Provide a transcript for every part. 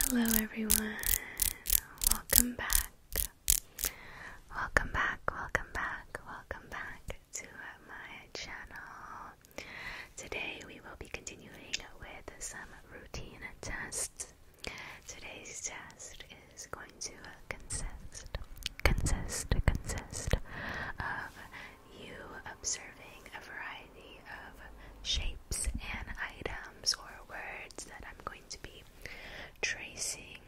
Hello everyone, welcome back, welcome back, welcome back, welcome back to my channel. Today we will be continuing with some routine tests. Today's test is going to consist of you observing a variety of shapes and items or words that I'm going to be tracing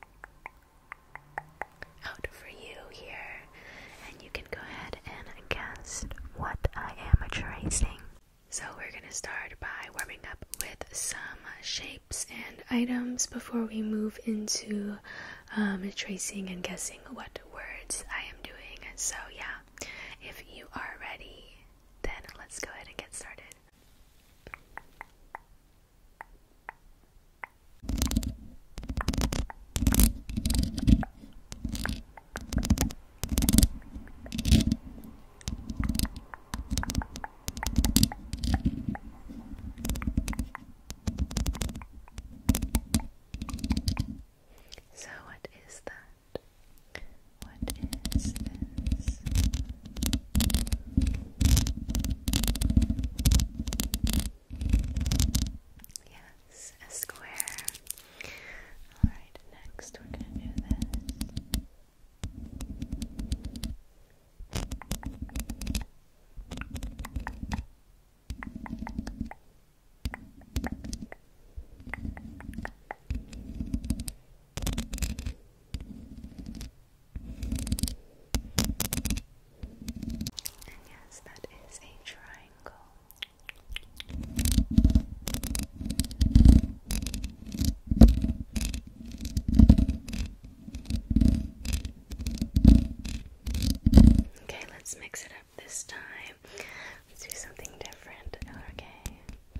out for you here, and you can go ahead and guess what I am tracing. So we're going to start by warming up with some shapes and items before we move into tracing and guessing what words I am doing. So yeah, if you are ready, then let's go ahead and get started. So what is that? What is this? Yes, a square. Alright, next we're going to do this. And yes, that is a triangle. Okay, let's mix it up this time. Let's do something different. Okay.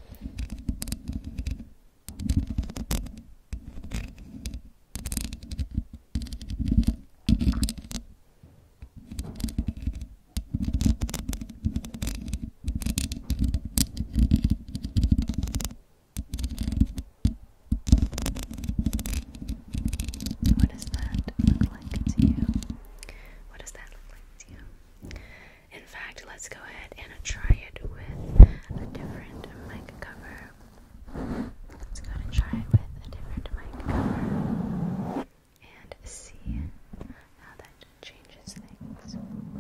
What does that look like to you? What does that look like to you? In fact, let's go ahead and try it with a different mic cover. Let's go ahead and try it with a different mic cover and see how that changes things.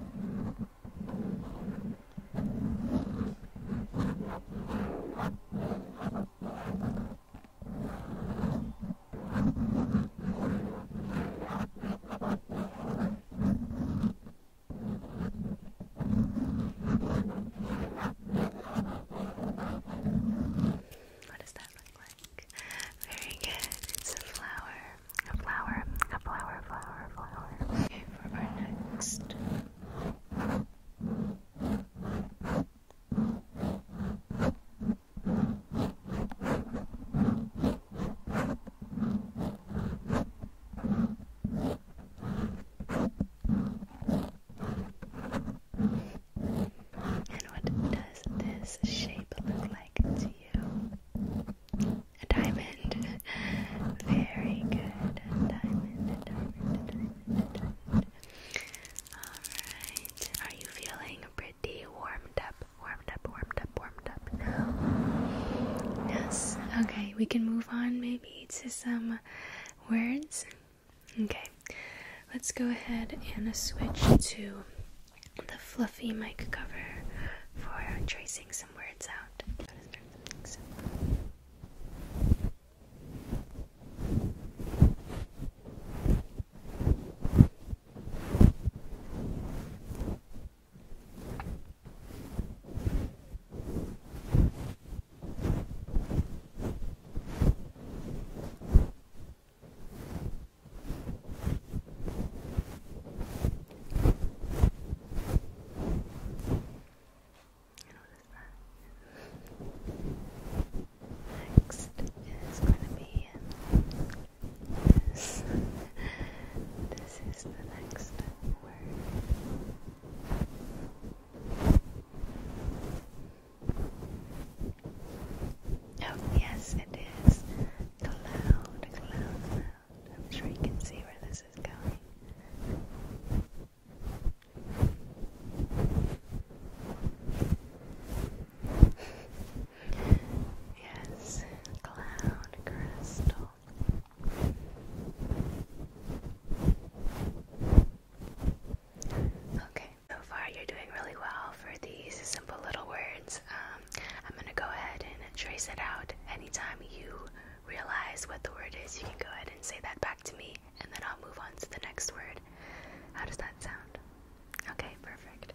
What does that look like? Very good. It's a flower. A flower. A flower, flower, flower. Okay, for our next. And what does this shape look like to you? A diamond. Very good. A diamond, a diamond, a diamond, a diamond. Alright. Are you feeling pretty warmed up? Warmed up, warmed up, warmed up now? Yes. Okay, we can move on maybe to some words. Okay. Let's go ahead and switch to the fluffy mic cover for tracing some words out. And what is that? trace it out. Anytime you realize what the word is, you can go ahead and say that back to me, and then I'll move on to the next word. How does that sound? Okay, perfect.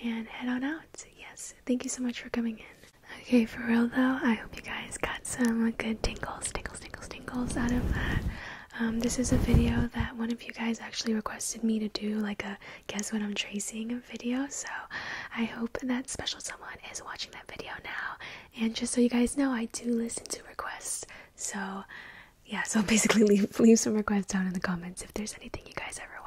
and head on out. Yes, thank you so much for coming in. Okay, for real though, I hope you guys got some good tingles out of that. This is a video that one of you guys actually requested me to do, like a guess what I'm tracing video, so I hope that special someone is watching that video now. And just so you guys know, I do listen to requests, so yeah, so basically leave some requests down in the comments if there's anything you guys ever